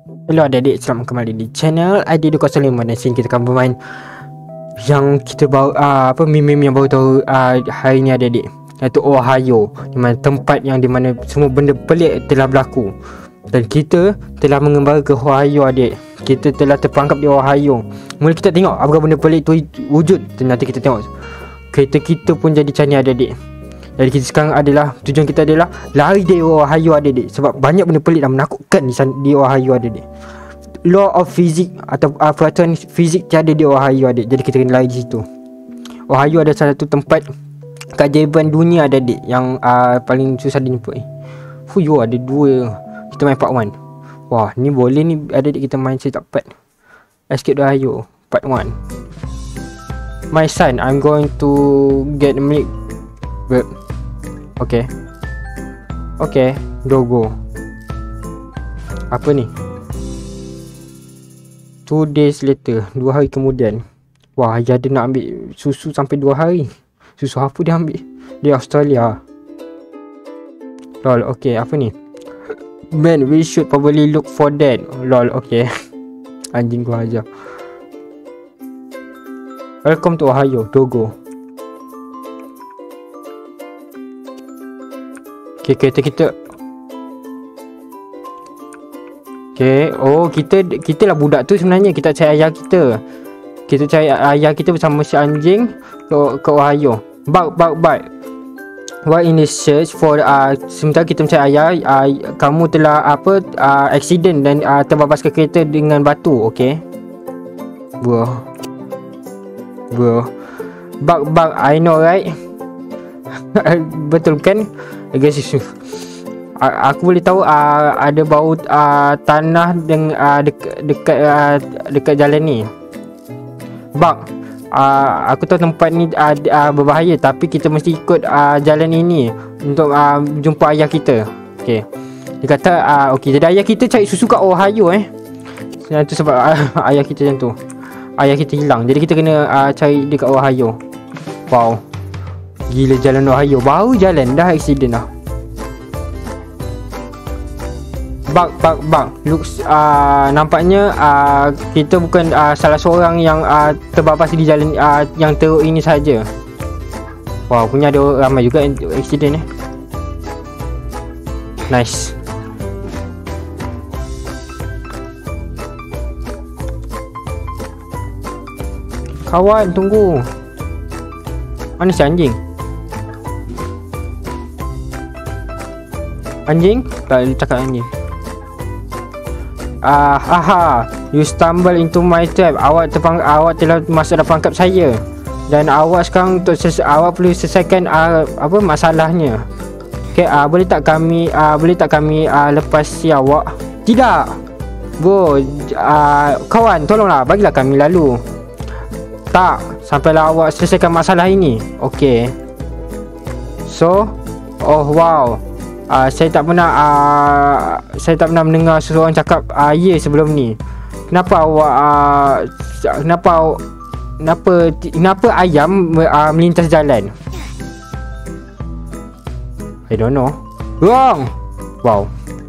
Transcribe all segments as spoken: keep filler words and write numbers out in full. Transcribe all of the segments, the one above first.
Hello adik-adik, selamat kembali di channel I D dua kosong lima. Dan sini kita akan bermain yang kita baru uh, apa meme-meme yang baru tahu uh, hari ni adik-adik, iaitu Ohio, di mana tempat yang di mana semua benda pelik telah berlaku. Dan kita telah mengembara ke Ohio adik. Kita telah terperangkap di Ohio. Mula kita tengok apakah benda pelik tu wujud. Dan nanti kita tengok kereta kita pun jadi macam ni adik-adik. Jadi kita sekarang adalah, tujuan kita adalah lari dari Ohio adik-adik. Sebab banyak benda pelik dan menakutkan di, di Ohio adik-adik. Law of physics atau uh, peraturan fizik tiada di Ohio adik. Jadi kita kena lari di situ. Ohio adalah salah satu tempat keajaiban dunia adik-adik yang uh, paling susah dijumpa. Eh. Fuyo ada dua. Kita main part one. Wah, ni boleh ni adik-adik kita main cerita part. Escape Ohio part one. My son, I'm going to get milk. But okay. Okay, Dogo. Apa ni? Two days later, dua hari kemudian. Wah, ayah dia nak ambil susu sampai dua hari. Susu apa dia ambil? Di Australia. Lol, okay, apa ni? Man, we should probably look for that. Lol, okay. Anjing gua aja. Welcome to Ohio, Dogo. Okay, kereta kita. Okay, oh kita kita lah budak tu sebenarnya. Kita cari ayah kita. Kita cari ayah kita bersama si anjing ke, ke Ohio. Bak, bak, bak. While in the search for uh, sementara kita mencari ayah, uh, kamu telah apa uh, accident dan uh, terbabas ke kereta dengan batu. Okay. Bro. Bro. Bak, bak, I know right. Betul kan? Guys, aku boleh tahu uh, ada bau uh, tanah dengan uh, dekat dekat uh, dekat jalan ni. Bak, uh, aku tahu tempat ni uh, uh, berbahaya, tapi kita mesti ikut uh, jalan ini untuk uh, jumpa ayah kita. Okey. Dia kata uh, okey, jadi ayah kita cari susu kat Ohio eh. Itu sebab uh, ayah kita macam tu. Ayah kita hilang. Jadi kita kena uh, cari dekat Ohio. Wow. Gila jalan Ohio. Baru jalan dah accident dah. Bak, bak, bak. Looks uh, nampaknya uh, kita bukan uh, salah seorang yang uh, terbabas di jalan uh, yang teruk ini saja. Wow, punya ada ramai juga accident eh. Nice. Kawan, tunggu. Mana si anjing? Anjing? Tak cakap anjing. Ah, haha. You stumble into my trap. Awak terpang, awak telah masuk dalam perangkap saya. Dan awak sekarang untuk ses, awak perlu selesaikan uh, apa masalahnya. Okey, uh, boleh tak kami uh, boleh tak kami uh, lepas si awak? Tidak. Bro, uh, kawan, tolonglah bagilah kami lalu. Tak, sampailah awak selesaikan masalah ini. Okey. So, oh wow. Uh, saya tak pernah uh, saya tak pernah mendengar seseorang cakap uh, ya sebelum ni. Kenapa awak uh, kenapa kenapa kenapa ayam uh, melintas jalan? I don't know. Wrong. Wow.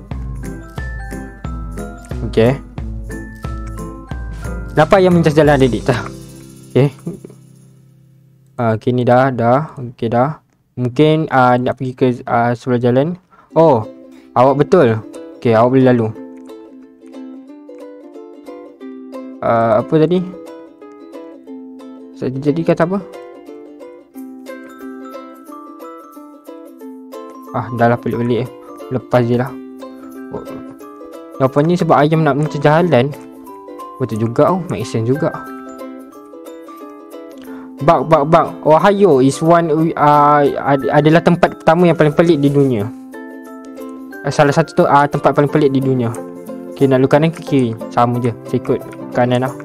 Okay. Kenapa ayam melintas jalan adik-adik? Okay. Uh, okay ni dah dah. Okay dah. Mungkin uh, nak pergi ke uh, sebelah jalan. Oh, awak betul. Okay, awak boleh lalu. Uh, apa tadi? Jadi kata apa? Ah, dah lah pelik-pelik eh. Lepas je lah. Oh. Jawapannya sebab ayam nak mencari jalan. Betul juga oh, make sense juga. Bak, bak, bak. Ohio is one uh, adalah tempat pertama yang paling pelik di dunia. Salah satu tu uh, tempat paling pelik di dunia. Okay, nak lu kanan ke kiri? Sama je. Saya ikut kanan lah.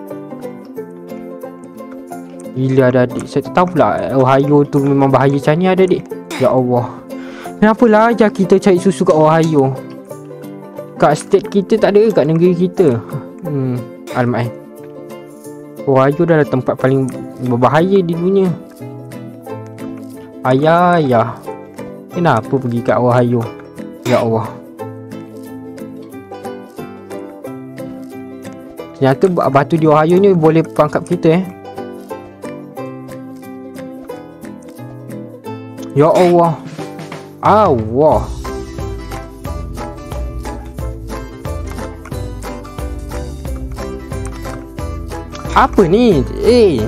Gila adik-adik. Saya tak tahu pula Ohio tu memang bahaya macam ni adik-adik. Ya Allah. Kenapalah ajar kita cari susu kat Ohio? Kat state kita tak ada, kat negeri kita. Hmm, alamak eh. Ohio adalah tempat paling berbahaya di dunia. Ayah, ayah. Kenapa pergi kat Ohio? Ya Allah. Ternyata batu di Ohio ni boleh pangkap kita eh. Ya Allah. Allah. Apa ni? Eh.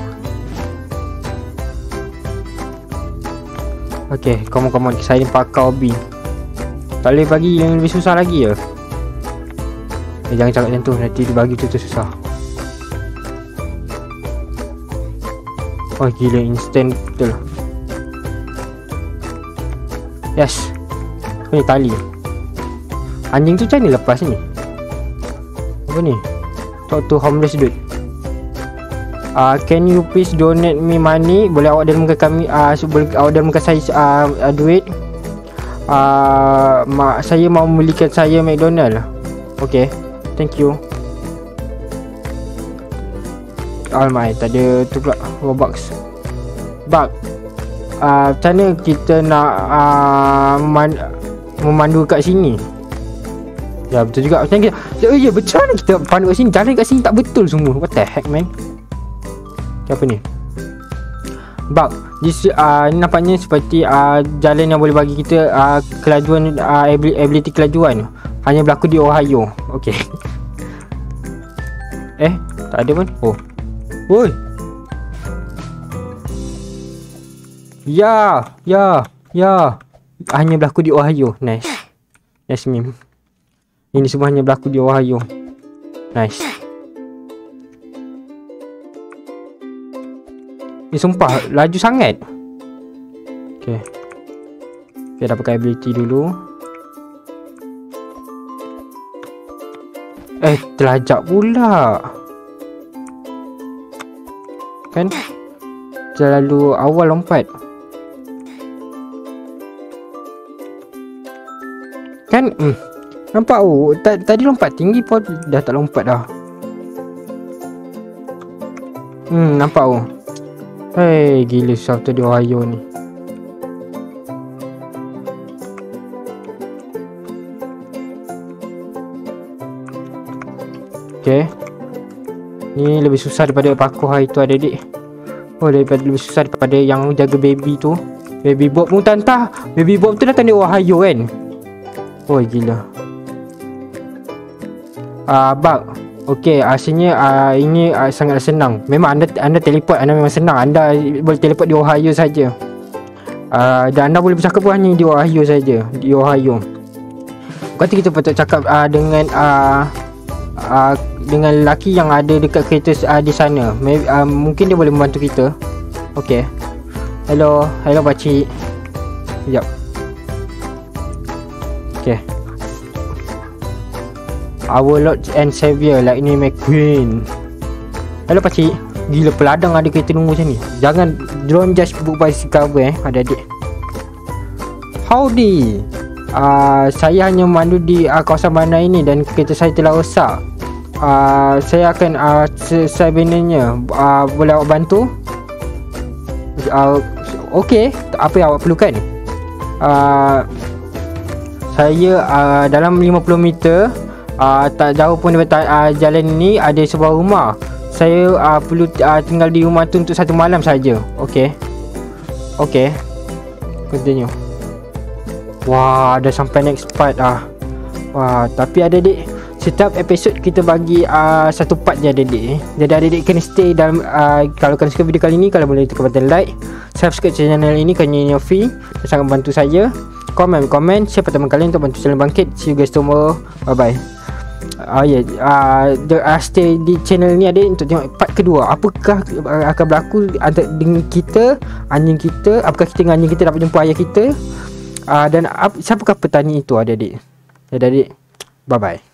Okay, come on, come on. Saya ni pakar hobi. Tak boleh bagi yang lebih susah lagi ya? Eh, jangan cakap macam tu. Nanti dia bagi tu tu susah. Oh gila, instant betul. Yes. Apa ni tali? Anjing tu macam ni lepas ni? Apa ni? Talk to homeless dude. Uh, can you please donate me money? Boleh awak dermakan kami uh, boleh awak dermakan saya uh, uh, duit. Uh, mak saya mau belikan saya McDonald. Okay, thank you. Almai, tak ada tu pula Robux. Bug. Uh, macam mana kita nak uh, meman- memandu kat sini? Ya betul juga. Macam kita, oh ya betul mana kita pandu kat sini? Jalan kat sini tak betul semua. What the heck man? Apa ni? Bug. This, uh, ni nampaknya seperti uh, jalan yang boleh bagi kita uh, kelajuan, uh, ability kelajuan. Hanya berlaku di Ohio. Okay. Eh, tak ada pun. Oh. Woi. Ya, ya, ya. Hanya berlaku di Ohio. Nice. Nice meme. Ini semua hanya berlaku di Ohio. Nice. Eh sumpah laju sangat. Okay. Kita dah pakai ability dulu. Eh terlajak pula. Kan terlalu awal lompat. Kan hmm. Nampak oh tadi lompat tinggi pun dah tak lompat dah. Hmm nampak oh. Hei, gila susah betul di Ohio ni. Okay. Ni lebih susah daripada parkour hari tu adik-adik. Oh, daripada lebih susah daripada yang jaga baby tu. Baby Bob pun tantah. Baby Bob tu datang di Ohio kan. Oh, gila. Ah, uh, bug. Okey, asalnya uh, ini uh, sangat senang. Memang anda anda teleport, anda memang senang. Anda boleh teleport di Ohio saja. Uh, dan anda boleh bercakap pun hanya di Ohio saja, di Ohio. Kata kita patut cakap uh, dengan uh, uh, dengan lelaki yang ada dekat kereta uh, di sana. Maybe, uh, mungkin dia boleh membantu kita. Okey. Hello, hello pakcik. Sekejap. Okey. Our Lord and Savior Lightning McQueen. Hello pakcik. Gila peladang ada kereta nunggu macam ni. Jangan don't just book by cover eh adik-adik. Howdy. Uh, saya hanya memandu di uh, kawasan bandar ini dan kereta saya telah rosak. Uh, saya akan uh, sebenarnya uh, boleh awak bantu? Uh, Okey, apa yang awak perlukan? Uh, saya uh, dalam lima puluh meter. Uh, tak jauh pun daripada uh, jalan ini ada sebuah rumah. Saya uh, perlu uh, tinggal di rumah tu untuk satu malam saja. Okey. Okey. Continue. Wah, dah sampai next part ah. Wah, tapi adik-adik, setiap episod kita bagi uh, satu part je adik-adik. Jadi adik-adik kena stay dalam uh, kalau kalian suka video kali ni, kalian boleh tekan button like, subscribe channel ini kerana ini free. Sangat bantu saya. Komen, komen, share teman kalian untuk bantu channel bangkit. See you guys tomorrow. Bye bye. Ah ya, yeah. uh, uh, stay di channel ni ada untuk tengok part kedua. Apakah uh, akan berlaku antara dengan kita, anjing kita? Apakah kita dengan anjing kita dapat jumpa ayah kita? Uh, dan uh, siapakah petani itu adik-adik? Adik-adik, bye bye.